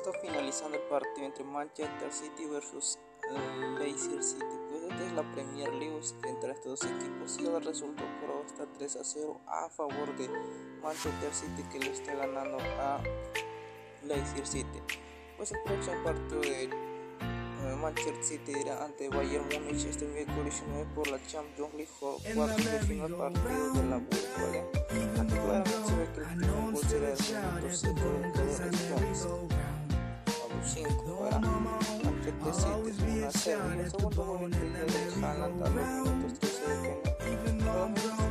está finalizando el partido entre Manchester City versus Leicester City. Pues esta es la Premier League entre estos dos equipos y el resultado por ahora está 3-0 a favor de Manchester City, que le está ganando a Leicester City. Pues el próximo partido de Manchester City irá ante Bayern Múnich este miércoles 19 por la Champions League, cuartos de final, partido de la Bundesliga. Aquí claramente se ve que el primer gol será el minuto 5 de todo el Stones. 5 para Manchester City, 1-0, y el segundo gol de Haaland a los minutos 13 de penal.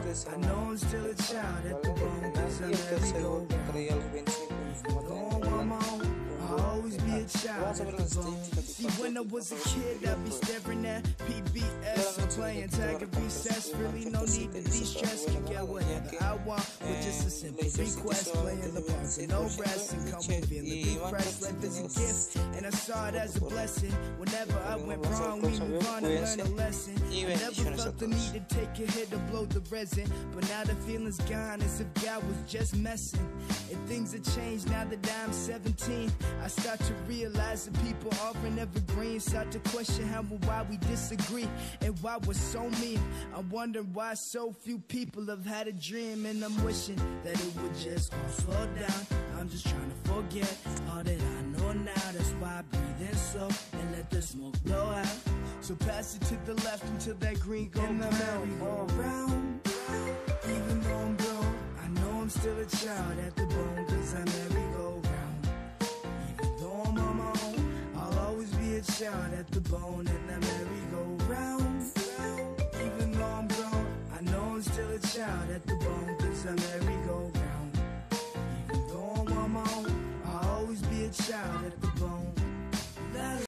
Y el tercer gol entraría a los 25 minutos. Vamos a ver las estadísticas. See, when I was a kid, I'd be staring at PBS and playing tag and recess. Really no need to de-stress. Can get whatever I want with just a simple request. Playing the part with no rest and come and feeling refreshed. Life is a gift, and I saw it as a blessing. Whenever I went wrong, we move on and learn a lesson. I never felt the need to take a hit to blow the resin, but now the feeling's gone as if God was just messing. And things have changed now that I'm 17. I start to realize that people aren't evergreen. Start to question how and why we disagree and why we're so mean. I wonder why so few people have had a dream, and I'm wishing that it would just all slow down. I'm just trying to forget all that I know now. That's why I breathe in slow and let the smoke blow out. So pass it to the left until that green goes round. Even though I'm grown, I know I'm still a child at the bone, 'cause I merry-go-round. Even though I'm on my own, I'll always be a child at the bone and I merry-go-round. Even though I'm grown, I know I'm still a child at the bone, 'cause I merry-go-round. Even though I'm on my own, I'll always be a child at the bone.